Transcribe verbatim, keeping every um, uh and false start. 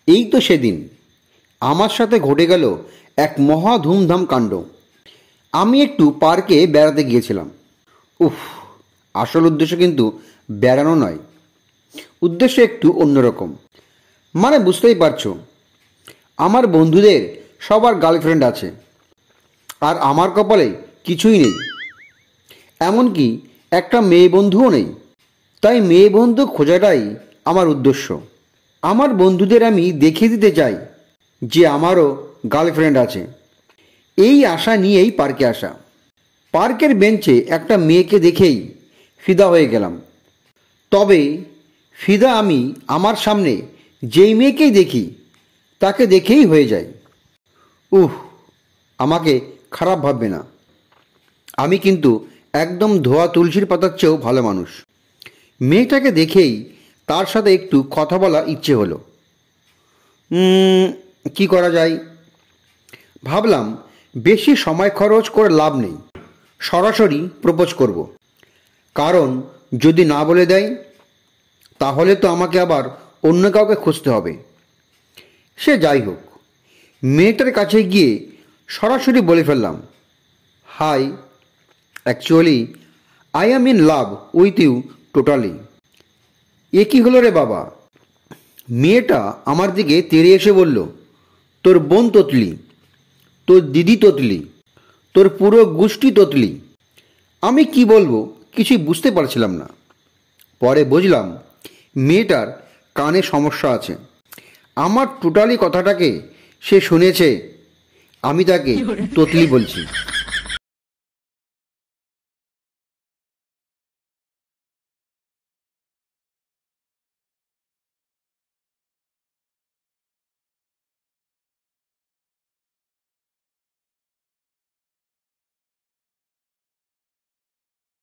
এই তো সেদিন আমার সাথে ঘটে গেল এক মহা ধুমধাম কাণ্ড। আমি একটু পার্কে বেড়াতে গিয়েছিলাম। উফ, আসল উদ্দেশ্য কিন্তু বেড়ানো নয়, উদ্দেশ্য একটু অন্যরকম। মানে বুঝতেই পারছো, আমার বন্ধুদের সবার গার্লফ্রেন্ড আছে, আর আমার কপালে কিছুই নেই। এমনকি একটা মেয়ে বন্ধুও নেই। তাই মেয়ে বন্ধু খোঁজাটাই আমার উদ্দেশ্য। আমার বন্ধুদের আমি দেখিয়ে দিতে চাই যে আমারও গার্লফ্রেন্ড আছে। এই আশা নিয়েই পার্কে আসা। পার্কের বেঞ্চে একটা মেয়েকে দেখেই ফিদা হয়ে গেলাম। তবে ফিদা আমি আমার সামনে যেই মেয়েকেই দেখি তাকে দেখেই হয়ে যায়। উহ, আমাকে খারাপ ভাববে না, আমি কিন্তু একদম ধোয়া তুলসীর পাতার চেয়েও ভালো মানুষ। মেয়েটাকে দেখেই তার সাথে একটু কথা বলা ইচ্ছে হলো। কি করা যায় ভাবলাম, বেশি সময় খরচ করে লাভ নেই, সরাসরি প্রপোজ করব। কারণ যদি না বলে দেয় তাহলে তো আমাকে আবার অন্য কাউকে খুঁজতে হবে। সে যাই হোক, মেয়েটার কাছে গিয়ে সরাসরি বলে ফেললাম, hi, actually I am in love with you totally. এ কী হলো রে বাবা? মেয়েটা আমার দিকে তেড়ে এসে বলল, তোর বোন তোতলি, তোর দিদি তোতলি, তোর পুরো গোষ্ঠী তোতলি। আমি কি বলবো কিছুই বুঝতে পারছিলাম না। পরে বুঝলাম মেয়েটার কানে সমস্যা আছে। আমার টোটালি কথাটাকে সে শুনেছে আমি তাকে তোতলি বলছি।